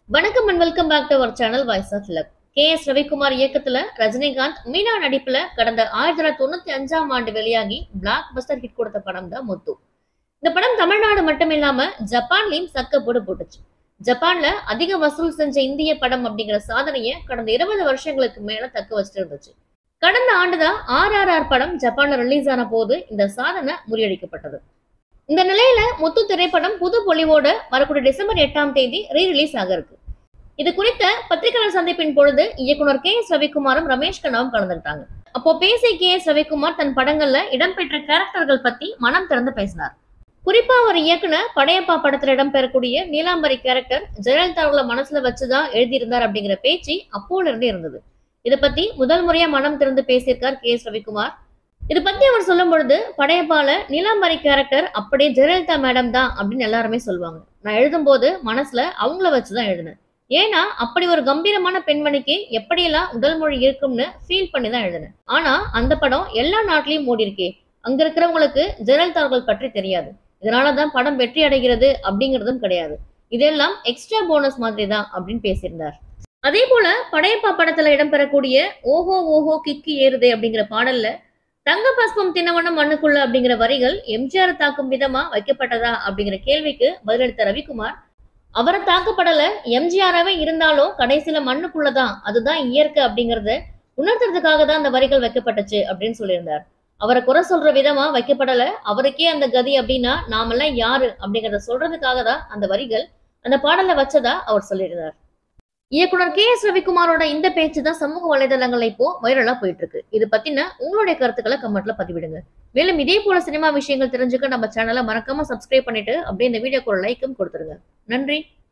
வணக்கம் and welcome back to our channel voice of love. K S. Ravikumar இயக்கத்துல ரஜினிகாந்த், மீனா நடிப்புல கடந்த 1995ஆம் ஆண்டு வெளியாகி பிளாக் பஸ்டர் ஹிட் கொடுத்த படம் தான் முத்து. இந்த படம் தமிழ்நாடு மட்டும் இல்லாம ஜப்பான்லயும் சக்க போடு போட்டுச்சு. ஜப்பான்ல அதிக வசூல் செஞ்ச இந்திய படம் அப்படிங்கிற சாதனையை கடந்த 20 வருஷங்களுக்கு மேல தக்க வச்சுட்டு இருந்துச்சு. கடந்த ஆண்டுதான் RRR படம் ஜப்பான்ல ரிலீஸ் ஆன போது இந்த சாதனை முறியடிக்கப்பட்டது. இந்த நிலையில முத்து திரைப்படம் புது பொலிவோட வரக்கூடிய டிசம்பர் 8ஆம் தேதி ரீ-ரிலீஸ் ஆக இருக்கு. இது குறித்த பத்திரிகையாளர் சந்திப்பின் பொழுது இயக்குனர் கே.எஸ். ரவிக்குமாரும் ரமேஷ் கண்ணாவும் கலந்துட்டாங்க. அப்போ பேசிய கே.எஸ். ரவிக்குமார் தன் படங்கள்ல இடம்பெற்ற கேரக்டர்கள் பத்தி மனம் திறந்து பேசினார். குறிப்பா அவர் இயக்குன படையப்பா படத்துல இடம்பெறக்கூடிய நீலாம்பரி கேரக்டர் ஜெயலலிதா அவர்களை மனசுல வச்சுதான் எழுதியிருந்தார் அப்படிங்கிற பேச்சு அப்போல இருந்தே இருந்தது. இதை பத்தி முதல் முறையா மனம் திறந்து பேசியிருக்கார் கே.எஸ். ரவிக்குமார். இது பத்தி அவர் சொல்லும் பொழுது, படையப்பால நீலாம்பரி கேரக்டர் அப்படியே ஜெயலலிதா மேடம் தான் அப்படின்னு எல்லாருமே சொல்லுவாங்க. நான் எழுதும் போது மனசுல அவங்கள வச்சுதான் எழுதினேன். ஏன்னா அப்படி ஒரு கம்பீரமான பெண்மணிக்கு எப்படியெல்லாம் உடல் மொழி இருக்கும்னு ஃபீல் பண்ணி தான் எழுதினேன். ஆனா அந்த படம் எல்லா நாட்டிலையும் ஓடி இருக்கே, அங்க இருக்கிறவங்களுக்கு ஜெயலலிதா அவர்கள் பற்றி தெரியாது. இதனாலதான் படம் வெற்றி அடைகிறது அப்படிங்கறதும் கிடையாது. இதெல்லாம் எக்ஸ்ட்ரா போனஸ் மாதிரி தான் அப்படின்னு பேசியிருந்தார். அதே போல படையப்பா படத்துல இடம்பெறக்கூடிய ஓஹோ ஓஹோ கிக்கு ஏறுதே அப்படிங்கிற பாடல்ல தங்க பஸ்பம் தின்னவனம் மண்ணுக்குள்ள அப்படிங்கிற வரிகள் எம்ஜிஆர் தாக்கும் விதமா வைக்கப்பட்டதா அப்படிங்கிற கேள்விக்கு பதிலளித்த ரவிக்குமார், அவரை தாக்கப்படல, எம்ஜிஆராவே இருந்தாலும் கடைசியில மண்ணுக்குள்ளதான், அதுதான் இயற்கை அப்படிங்கறத உணர்த்துறதுக்காக தான் அந்த வரிகள் வைக்கப்பட்டுச்சு அப்படின்னு சொல்லியிருந்தார். அவரை குறை சொல்ற விதமா வைக்கப்படல, அவருக்கே அந்த கதி அப்படின்னா நாமெல்லாம் யாரு அப்படிங்கறத சொல்றதுக்காக தான் அந்த வரிகள் அந்த பாடல வச்சதா அவர் சொல்லியிருந்தார். இயக்குனர் கே.எஸ். ரவிக்குமாரோட இந்த பேச்சு தான் சமூக வலைதளங்கள்ல இப்போ வைரலா போயிட்டு இருக்கு. இது பத்தின உங்களுடைய கருத்துக்களை கமெண்ட்ல பதிவிடுங்க. மேலும் இதே போல சினிமா விஷயங்கள் தெரிஞ்சுக்க நம்ம சேனலை மறக்காம சப்ஸ்கிரைப் பண்ணிட்டு அப்படியே இந்த வீடியோக்கு ஒரு லைக்கும் கொடுத்துருங்க. நன்றி.